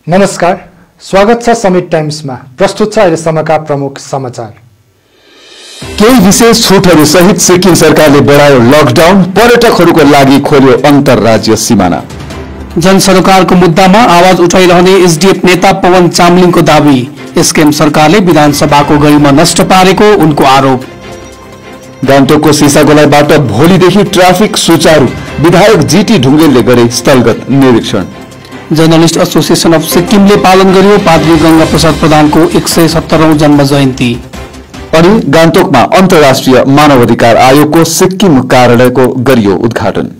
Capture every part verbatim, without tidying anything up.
नमस्कार, स्वागत छ समिट टाइम्समा। प्रस्तुत छ अहिलेसम्मका प्रमुख समाचार। केही विशेष छुटहरू सहित सिक्किम सरकारले बढायो लकडाउन, पर्यटकहरूको लागि खोल्यो अन्तर्राज्य सिमाना। जनसरोकारको मुद्दामा आवाज उठाइरहने एसडीएफ नेता पवन चामलिङको दावी। एसकेएम सरकारले विधानसभाको गरिमा नष्ट पारेको उनको आरोप। गान्तोकको सिसागोलाईबाट भोलिदेखि ट्राफिक सुचारू, विधायक जीटी ढुङ्गेलले गरे स्थलगत निरीक्षण। जर्नलिस्ट एसोसिएसन अफ सिक्किमले पालन गर्यो पाद्री गंगा प्रसाद प्रधानको एक सय सत्तरौं जन्म जयन्ती। अनि गान्तोकमा अन्तर्राष्ट्रिय मानवाधिकार आयोगको सिक्किम कार्यालयको गरियो उद्घाटन।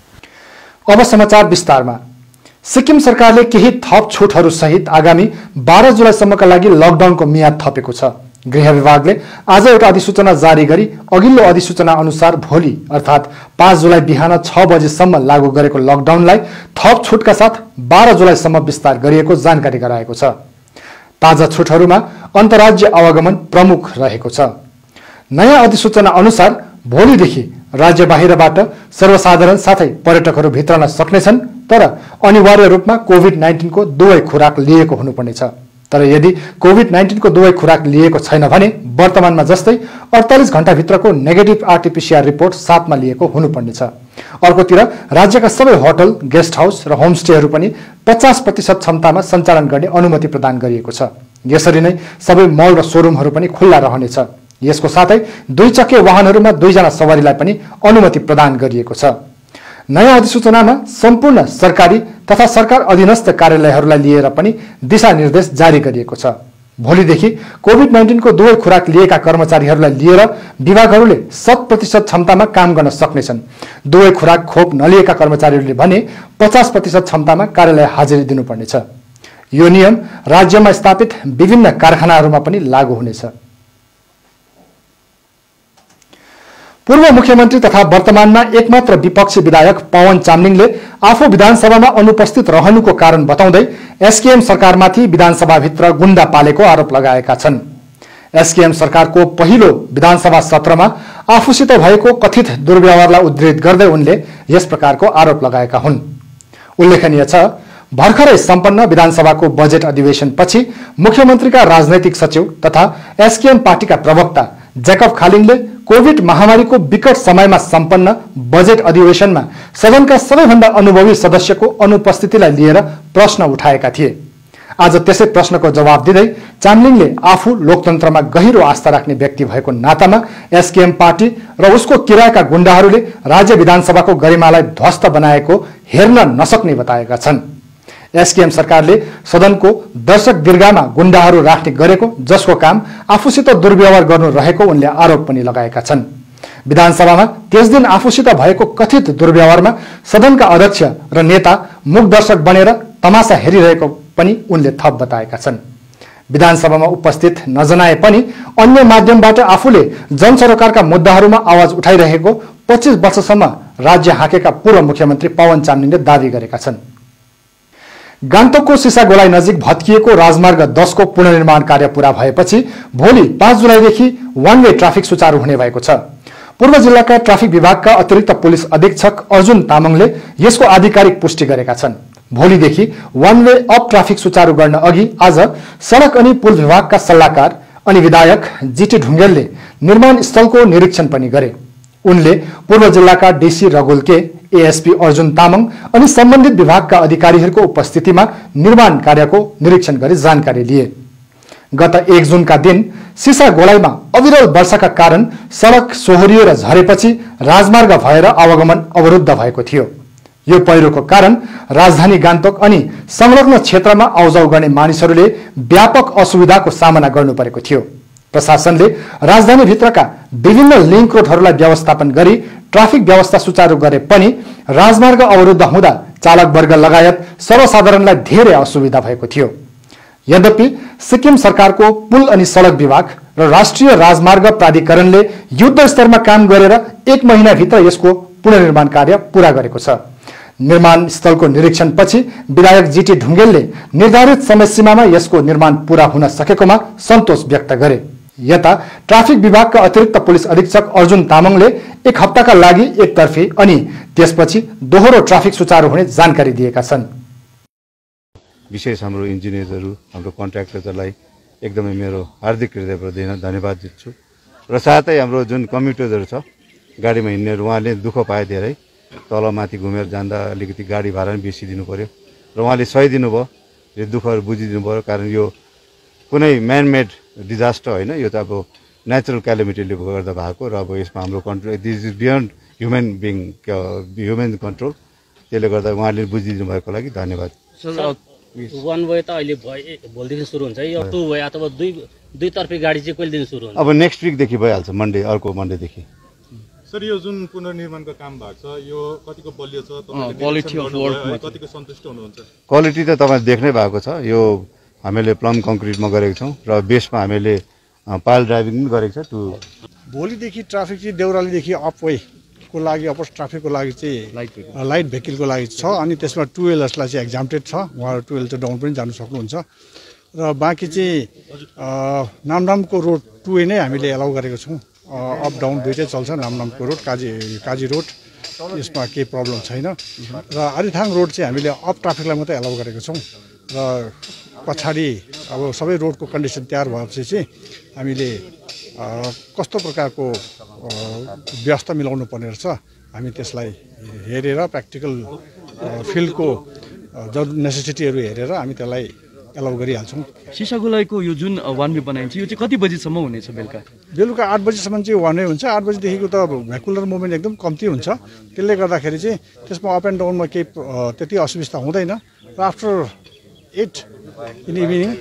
अब समाचार विस्तारमा। सिक्किम सरकारले केही थप छुटहरू सहित आगामी बाह्र जुलाईसम्मका लागि लकडाउनको मियाद थपेको छ। गृह विभागले आज एउटा अधिसूचना जारी गरी अघिल्लो अधिसूचना अनुसार भोलि अर्थात् पाँच जुलाई बिहान छ बजेसम्म लागू गरेको लकडाउनलाई थप छुटका साथ बाह्र जुलाईसम्म विस्तार गरिएको जानकारी गराएको छ। ताजा छुटहरूमा अन्तर्राज्य आवागमन प्रमुख रहेको छ। नयाँ अधिसूचना अनुसार भोलिदेखि राज्य बाहिरबाट सर्वसाधारण साथै पर्यटकहरू भित्रन सक्नेछन्, तर अनिवार्य रूपमा कोभिड नाइन्टीन को दुवै खुराक लिएको हुनुपर्नेछ। तर यदि कोभिड नाइन्टीन को दुवै खुराक लिएको छैन भने वर्तमानमा जस्तै अडतालीस घण्टाभित्रको नेगेटिभ आरटीपीसीआर रिपोर्ट साथमा लिएको हुनुपर्नेछ। अर्कोतिर राज्यका सबै होटल, गेस्ट हाउस र होमस्टेहरू पनि पचास प्रतिशत क्षमतामा सञ्चालन गर्ने अनुमति प्रदान गरिएको छ। यसरी नै सबै मल र सोरुमहरू पनि खुल्ला रहनेछ। यसको साथै दुई चक्के वाहनहरूमा दुईजना सवारीलाई पनि अनुमति प्रदान गरिएको छ। नयाँ अधिसूचनामा सम्पूर्ण सरकारी तथा सरकार अधीनस्थ कार्यालयहरूलाई लिएर पनि दिशानिर्देश जारी गरिएको छ। भोलिदेखि कोभिड नाइन्टीन को दुवै खुराक लिएका कर्मचारीहरूलाई लिएर विभागहरूले शत प्रतिशत क्षमतामा काम गर्न सक्नेछन्। दुवै खुराक खोप नलिएका कर्मचारीहरूले भने पचास प्रतिशत क्षमतामा कार्यालय हाजिरी दिनुपर्नेछ। यो नियम राज्यमा स्थापित विभिन्न कारखानाहरूमा पनि लागू हुनेछ। पूर्व मुख्यमन्त्री तथा वर्तमानमा एकमात्र विपक्षी विधायक पवन चामलिङले आफू विधानसभामा अनुपस्थित रहनुको कारण बताउँदै एसकेएम सरकारमाथि विधानसभाभित्र गुण्डा पालेको आरोप लगाएका छन्। एसकेएम सरकारको पहिलो विधानसभा सत्रमा आफूसित भएको कथित दुर्व्यवहारलाई उद्धृत गर्दै उनले यस प्रकारको आरोप लगाएका हुन्। उल्लेखनीय छ, भर्खरै सम्पन्न विधानसभाको बजेट अधिवेशनपछि मुख्यमन्त्रीका राजनैतिक सचिव तथा एसकेएम पार्टीका प्रवक्ता जेकब खालिङले कोभिड महामारीको विकट समयमा सम्पन्न बजेट अधिवेशनमा सदनका सबैभन्दा अनुभवी सदस्यको अनुपस्थितिलाई लिएर प्रश्न उठाएका थिए। आज त्यसै प्रश्नको जवाब दिँदै चामलिङले आफू लोकतन्त्रमा गहिरो आस्था राख्ने व्यक्ति भएको नातामा एसकेएम पार्टी र उसको किरायका गुण्डाहरूले राज्य विधानसभाको गरिमालाई ध्वस्त बनाएको हेर्न नसक्ने बताएका छन्। एसकेएम सरकारले सदनको दर्शक दीर्घामा गुण्डाहरू राख्ने गरेको, जसको काम आफूसित दुर्व्यवहार गर्नु रहेको उनले आरोप पनि लगाएका छन्। विधानसभामा त्यस दिन आफूसित भएको कथित दुर्व्यवहारमा सदनका अध्यक्ष र नेता मुख दर्शक बनेर तमासा हेरिरहेको पनि उनले थप बताएका छन्। विधानसभामा उपस्थित नजनाए पनि अन्य माध्यमबाट आफूले जनसरोकारका मुद्दाहरूमा आवाज उठाइरहेको पच्चीस वर्षसम्म राज्य हाँकेका पूर्व मुख्यमन्त्री पवन चामलिङले दावी गरेका छन्। गान्तोकको सिसागोलाई नजिक भत्किएको राजमार्ग दस को पुनर्निर्माण कार्य पूरा भएपछि भोलि पाँच जुलाईदेखि वान वे ट्राफिक सुचारू हुने भएको छ। पूर्व जिल्लाका ट्राफिक विभागका अतिरिक्त पुलिस अधीक्षक अर्जुन तामाङले यसको आधिकारिक पुष्टि गरेका छन्। भोलिदेखि वान वे अप ट्राफिक सुचारू गर्न अघि आज सडक अनि पुल विभागका सल्लाहकार अनि विधायक जीटी ढुङ्गेलले निर्माण स्थलको निरीक्षण पनि गरे। उनले पूर्व जिल्लाका डीसी रघुल के, एएसपी अर्जुन तामाङ अनि सम्बन्धित विभागका अधिकारीहरूको उपस्थितिमा निर्माण कार्यको निरीक्षण गरी जानकारी लिए। गत एक जुनका दिन सिसा गोलाईमा अविरल वर्षाका कारण सडक सोहोरियो र झरेपछि राजमार्ग भएर आवागमन अवरुद्ध भएको थियो। यो पहिरोको कारण राजधानी गान्तोक अनि संलग्न क्षेत्रमा आउजाउ गर्ने मानिसहरूले व्यापक असुविधाको सामना गर्नु परेको थियो। प्रशासनले राजधानी भित्रका विभिन्न लिङ्क रोडहरूलाई व्यवस्थापन गरी ट्राफिक व्यवस्था सुचारू गरे पनि राजमार्ग अवरुद्ध हुँदा चालक वर्ग लगायत सर्वसाधारणलाई धेरै असुविधा भएको थियो। यद्यपि सिक्किम सरकारको पुल अनि सडक विभाग र राष्ट्रिय राजमार्ग प्राधिकरणले युद्ध स्तरमा काम गरेर एक महिनाभित्र यसको पुनर्निर्माण कार्य पूरा गरेको छ। निर्माण स्थलको निरीक्षणपछि विधायक जीटी ढुङ्गेलले निर्धारित समयसीमामा यसको निर्माण पूरा हुन सकेकोमा सन्तोष व्यक्त गरे। यता ट्राफिक विभागका अतिरिक्त पुलिस अधीक्षक अर्जुन तामाङले एक हप्ताका लागि एकतर्फी अनि त्यसपछि दोहोरो ट्राफिक सुचारू हुने जानकारी दिएका छन्। विशेष हाम्रो इन्जिनियरहरू हाम्रो कन्ट्र्याक्टरहरूलाई एकदमै मेरो हार्दिक हृदयबाट धन्यवाद दिन्छु र साथै हाम्रो जुन कम्युटरहरू छ गाडीमा हिँड्नेहरू उहाँले दुःख पाए धेरै तलमाथि घुमेर जाँदा अलिकति गाडी भाडा पनि बेसी दिनु पर्यो र उहाँले सही दिनुभयो यो दुःखहरू बुझिदिनु पर्यो कारण यो कुनै म्यानमेड डिजास्टर होइन यो त अब नेचुरल क्यालेमिटीले गर्दा भएको र अब यसमा हाम्रो control this is beyond human being human control त्यसले गर्दा उहाँले बुझिदिनु भएको लागि धन्यवाद। वान वे त अहिले भोलिदेखि सुरु हुन्छ यो टु वे अथवा दुई दुईतर्फी गाडी चाहिँ कहिलेदेखि सुरु हुन्छ? अब नेक्स्ट विकदेखि भइहाल्छ मनडे अर्को मनडेदेखि। सर यो जुन पुनर्निर्माणको काम भएको छ यो कतिको बलियो छ क्वालिटी अफ वर्कमा कतिको सन्तुष्ट हुनुहुन्छ? क्वालिटी त तपाईँ देख्नै भएको छ यो हामीले प्लम कङ्क्रिटमा गरेको छौँ र बेसमा हामीले पाइल ड्राइभिङ पनि गरेको छ। टु भोलिदेखि ट्राफिक चाहिँ देउरालीदेखि अपवेको लागि अपोज ट्राफिकको लागि चाहिँ लाइट भेहिकलको लागि छ अनि त्यसमा टु विलर्सलाई चाहिँ एक्जाम्प्टेड छ उहाँहरू टु विलर चाहिँ डाउन पनि जानु सक्नुहुन्छ र बाँकी चाहिँ नामदामको रोड टु वे नै हामीले एलाउ गरेको छौँ अप डाउन दुइटै चल्छ नामदामको रोड काजी काजी रोड यसमा केही प्रब्लम छैन र आरिथाङ रोड चाहिँ हामीले अप ट्राफिकलाई मात्रै एलाउ गरेको छौँ र पछाडि अब सबै रोडको कन्डिसन तयार भएपछि चाहिँ हामीले कस्तो प्रकारको व्यवस्था मिलाउनु पर्ने रहेछ हामी त्यसलाई हेरेर प्र्याक्टिकल फिल्डको जरुरी नेसेसिटीहरू हेरेर हामी त्यसलाई एलाउ गरिहाल्छौँ। सिसागोलाईको यो जुन वान वे बनाइन्छ यो चाहिँ कति बजीसम्म हुनेछ? बेलुका बेलुका आठ बजीसम्म चाहिँ वान वे हुन्छ। आठ बजीदेखिको त भेहिकुलर मुभमेन्ट एकदम कम्ती हुन्छ त्यसले गर्दाखेरि चाहिँ त्यसमा अप एन्ड डाउनमा केही त्यति असुविस्ता हुँदैन र after eight in evening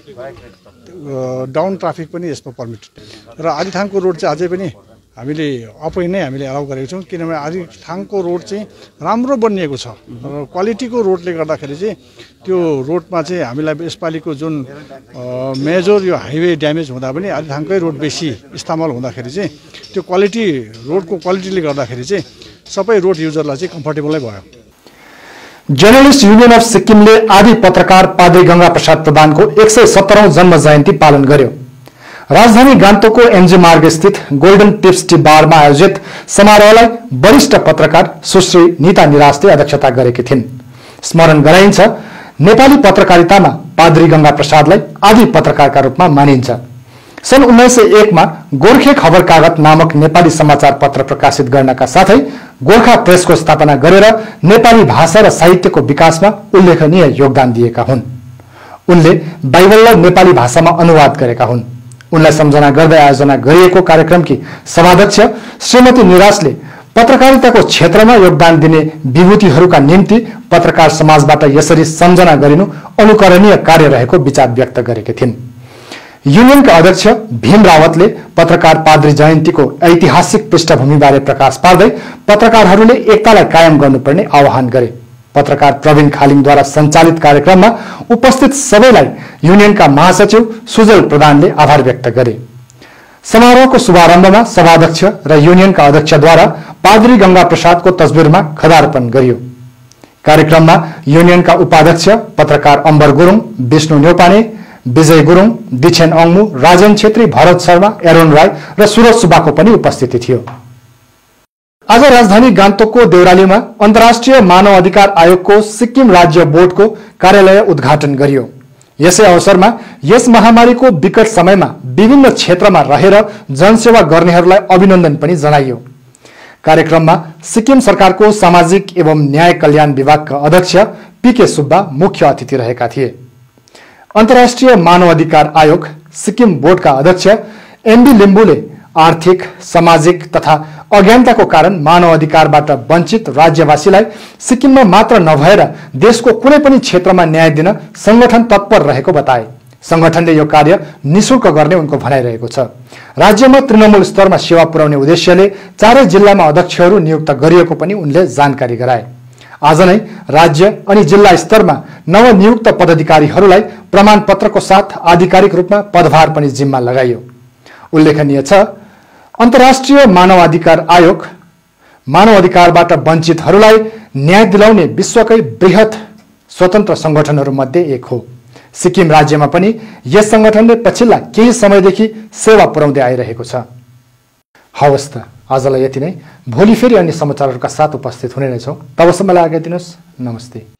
down traffic पनि यसमा पर्मिटेड र आदिथाङको रोड चाहिँ अझै पनि हामीले अपै नै हामीले एलाउ गरेको छौँ किनभने आदिथाङको रोड चाहिँ राम्रो बनिएको छ र क्वालिटीको रोडले गर्दाखेरि चाहिँ त्यो रोडमा चाहिँ हामीलाई यसपालिको जुन मेजर यो हाइवे ड्यामेज हुँदा पनि आदिथाङकै रोड बेसी इस्तेमाल हुँदाखेरि चाहिँ त्यो क्वालिटी रोडको क्वालिटीले गर्दाखेरि चाहिँ सबै रोड युजरलाई चाहिँ कम्फर्टेबलै भयो। जर्नलिस्ट युनियन अफ सिक्किमले आदि पत्रकार पाद्री गंगा प्रसाद प्रधानको एक सय सत्तरौं जन्म जयन्ती पालन गर्यो। राजधानी गान्तोकको एमजी मार्ग स्थित गोल्डन टिप्स टी बारमा आयोजित समारोहलाई वरिष्ठ पत्रकार सुश्री नीता निराजले अध्यक्षता गरेकी थिइन्। स्मरण गराइन्छ नेपाली पत्रकारितामा पाद्री गंगा प्रसादलाई आदि पत्रकारका रूपमा मानिन्छ। सन् उन्नाइस सय एक मा गोर्खे खबर कागत नामक नेपाली समाचार पत्र प्रकाशित गर्नका साथै गोर्खा प्रेसको स्थापना गरेर नेपाली भाषा र साहित्यको विकासमा उल्लेखनीय योगदान दिएका हुन्। उनले बाइबललाई नेपाली भाषामा अनुवाद गरेका हुन्। उनलाई सम्झना गर्दै आयोजना गरिएको कार्यक्रमकी सभाध्यक्ष श्रीमती निराजले पत्रकारिताको क्षेत्रमा योगदान दिने विभूतिहरूका निम्ति पत्रकार समाजबाट यसरी सम्झना गरिनु अनुकरणीय कार्य रहेको विचार व्यक्त गरेकी थिइन्। युनियनका अध्यक्ष भीम रावतले पत्रकार पाद्री जयन्तीको ऐतिहासिक पृष्ठभूमिबारे प्रकाश पार्दै पत्रकारहरूले एकतालाई कायम गर्नुपर्ने आह्वान गरे। पत्रकार प्रवीण खालिङद्वारा सञ्चालित कार्यक्रममा उपस्थित सबैलाई युनियनका महासचिव सुजल प्रधानले आभार व्यक्त गरे। समारोहको शुभारम्भमा सभाध्यक्ष र युनियनका अध्यक्षद्वारा पाद्री गंगा प्रसादको तस्बिरमा खदार्पण गरियो। कार्यक्रममा युनियनका उपाध्यक्ष पत्रकार अम्बर गुरुङ, विष्णु न्यौपाने, विजय गुरुङ, दिछेन अंगमु, राजेन छेत्री, भरत शर्मा, एरोन राय र सुरज सुब्बाको पनि उपस्थिति थियो। आज राजधानी गान्तोकको देउरालीमा अन्तर्राष्ट्रिय मानव अधिकार आयोगको सिक्किम राज्य बोर्डको कार्यालय उद्घाटन गरियो। यसै अवसरमा यस महामारीको विकट समयमा विभिन्न क्षेत्रमा रहेर जनसेवा गर्नेहरूलाई अभिनन्दन पनि जनाइयो। कार्यक्रममा सिक्किम सरकारको सामाजिक एवं न्याय कल्याण विभागका अध्यक्ष पीके सुब्बा मुख्य अतिथि रहेका थिए। अन्तर्राष्ट्रिय मानव अधिकार आयोग सिक्किम बोर्डका अध्यक्ष एमबी लिम्बुले आर्थिक, सामाजिक तथा अज्ञानताको कारण मानव अधिकारबाट वञ्चित राज्यवासीलाई सिक्किममा मात्र नभएर देशको कुनै पनि क्षेत्रमा न्याय दिन संगठन तत्पर रहेको बताए। संगठनले यो कार्य निशुल्क गर्ने उनको भनाइरहेको छ। राज्यमा तृणमूल स्तरमा सेवा पुर्याउने उद्देश्यले चारै जिल्लामा अध्यक्षहरू नियुक्त गरिएको पनि उनले जानकारी गराए। आज नै राज्य अनि जिल्ला स्तरमा नवनियुक्त पदाधिकारीहरूलाई प्रमाणपत्रको साथ आधिकारिक रूपमा पदभार पनि जिम्मा लगाइयो। उल्लेखनीय छ अन्तर्राष्ट्रिय मानवाधिकार आयोग मानव अधिकारबाट वञ्चितहरूलाई न्याय दिलाउने विश्वकै बृहत स्वतन्त्र संगठनहरूमध्ये एक हो। सिक्किम राज्यमा पनि यस संगठनले पछिल्ला केही समयदेखि सेवा पुर्याउँदै आइरहेको छ। हवस् त आजलाई यति नै। भोलि फेरि अन्य समाचारहरूका साथ उपस्थित हुने नै छौँ। तबसम्मलाई आज्ञा दिनुहोस्। नमस्ते।